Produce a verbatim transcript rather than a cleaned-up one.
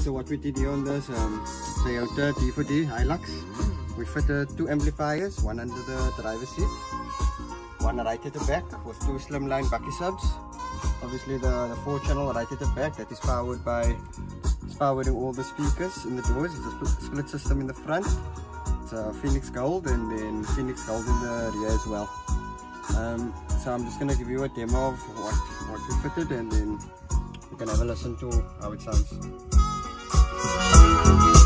so what we did here on this um, Toyota D four D Hilux, we fitted two amplifiers, one under the driver's seat, one right at the back with two slimline bucky subs. Obviously the, the four channel right at the back, that is powered by, it's powering all the speakers in the doors. It's a split, split system in the front. It's a Phoenix Gold and then Phoenix Gold in the rear as well. Um, so I'm just going to give you a demo of what, what we fitted, and then you can have a listen to how it sounds.